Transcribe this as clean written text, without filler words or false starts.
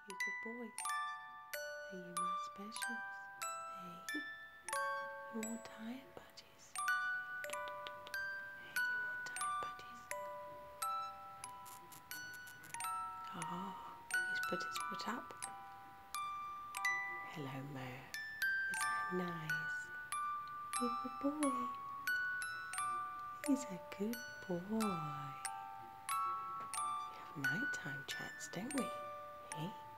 You good boys. Are you my specials? Hey, you all tired, budgies? Hey, you all tired, budgies? Oh, he's put his foot up. Hello, Mo. Isn't that nice? You good boy. He's a good boy. We have nighttime chats, don't we? Hey?